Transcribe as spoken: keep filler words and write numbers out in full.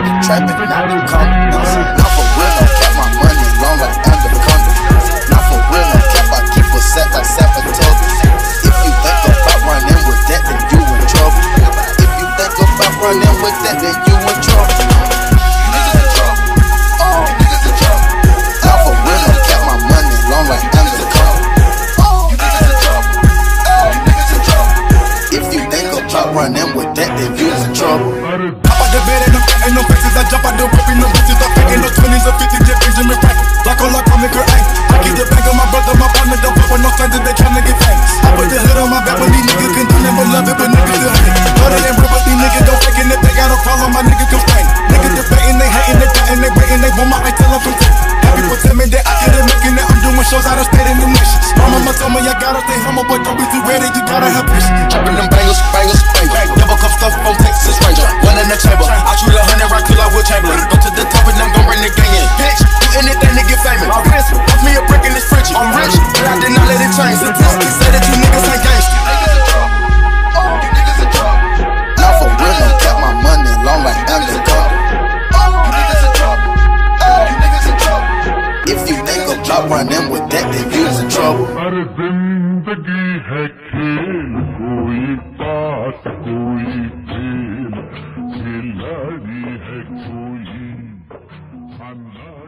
be trapping, not the confidence. Not for real, no cap, my money long like anaconda. Not for real, no cap, I keep a set like Sapatogas. If you think about running with that, then you in trouble. If you think about running with that, then you in trouble. Niggas in trouble. Oh, niggas in trouble. Not for real, no cap, my money long like anaconda. Oh, niggas in trouble. Oh, niggas in trouble. If you think about running with that, then you in trouble. Hop out the bed and I'm ain't no faces. I jump out the whip and no bitches. I'm faking no twenties or fifties. Just Benjamin Franklin. Lock on lock, I'm in her aim. I get the bag on my brother, my partner. Don't fuck with no strangers. They tryna get famous. I put the hood on my back, but these niggas can do never love it, but niggas still hate it. Know they ain't real, but these niggas don't fake it. If they got a problem, my niggas gon' strain. Niggas debating, they hating, they fighting, they waiting, they want my ice till I'm complete. People tell me that I couldn't make it. Now I'm doing shows out of state and the nation. My mama told me I gotta stay humble, but don't be too ready. You gotta have patience. Chopping them bangles, bangles, bangles. Never come stuff from Texas Ranger. One in the chamber. I shoot a hundred right till I will Chamberlain. Go to the top and I'm gon' bring the gang in. Bitch, do anything to get famous. My wrist, off me a brick in this Frenchie. I'm rich, but I did not let it change. Statistics say that you niggas ain't gangsta. Niggas in trouble. Oh, niggas in trouble. Not for real, no cap, my money long like anaconda. Oh, niggas in trouble. Oh, niggas in trouble. If you think about running with that, then you in trouble. अरे जिंदगी है खेल, कोई बात कोई खेल, खिलाड़ी है कोई खाना।